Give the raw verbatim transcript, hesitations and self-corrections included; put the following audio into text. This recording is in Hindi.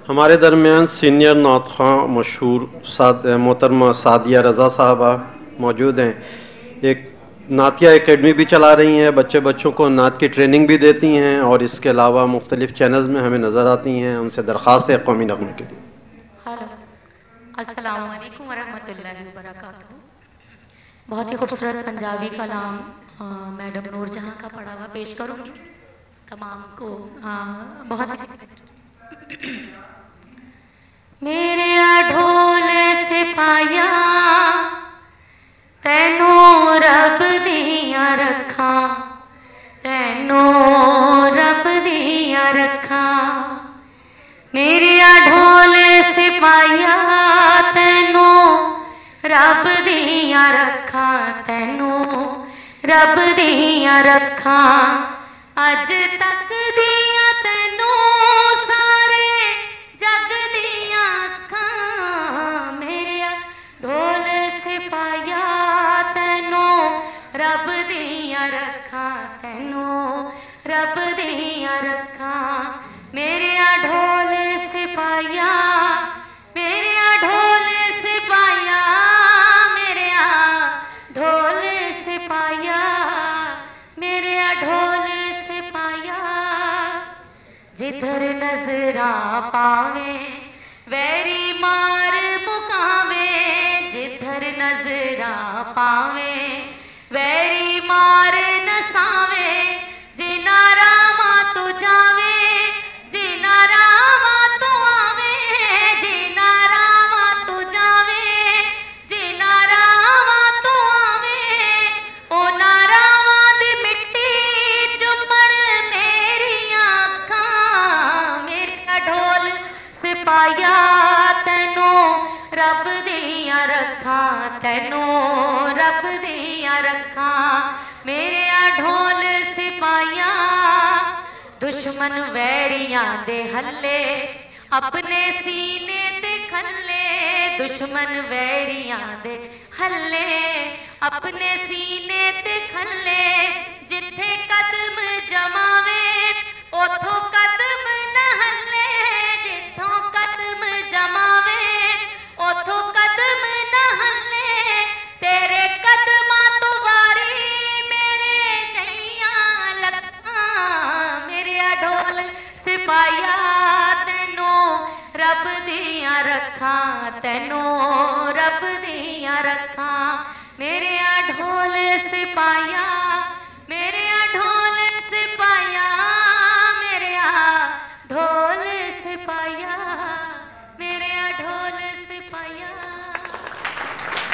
हमारे दरमियान सीनियर नात ख़ां मशहूर साद मोहतरमा सादिया रज़ा साहबा मौजूद हैं। एक नातिया एकेडमी भी चला रही हैं, बच्चे बच्चों को नात की ट्रेनिंग भी देती हैं और इसके अलावा मुख्तलिफ चैनल्स में हमें नज़र आती हैं। उनसे दरख्वास्त है कौमी नग़मे के लिए। हेलो, अस्सलाम वालेकुम वरहमतुल्लाहि वबरकातुहू। बहुत ही खूबसूरत पंजाबी कलाम मैडम नूरजहां का पढ़ा हुआ पेश करूंगी तमाम को। हाँ, बहुत मेरे ढोल सिपाहिया तैनू रब दिया रखा, तैनू रब दिया रखा। मेरे ढोल सिपाहिया तैनू रब दिया रखा, तैनू रब दिया रखा। अज तक दिया तैनू सारे जग दिया अखां। मेरे ढोल सिपाहिया तैनू रब दिया रखा, तैनू रब दिया रखा। मेरे ढोल सिपाहिया, मेरे ढोल सिपाहिया, मेरे ढोल सिपाहिया, मेरे ढोल सिपाहिया। जिधर नजरा पावे वैरी मार मुकावे, जिधर नजरा पावे वैरी मार नसावे। जिना रामा तो जावे, जिना रामा तो आवे, जिना रामा तो जावे, जिना रामा तो आवे। ओ नारावा दी मिट्टी चुमण मेरियां अखां। मेरा ढोल सिपाहिया तैनू रब दिया रखा, तैनू रब दिया रखा। मेरे ढोल सिपाहिया दुश्मन वैरियां दे हल्ले अपने सीने ते खल्ले। दुश्मन वैरियां दे हल्ले अपने सीने ते खल्ले। जिथे कदम जमावे ओथों कदम न हल्ले, जिथों कदम जमावे ओथों कदम न हल्ले। तेरे कदमां तो वारी मेरे गईयां लखां। मेरे ढोल सिपाहिया तैनू रब दिया रखा, तैनू रब दिया रखा।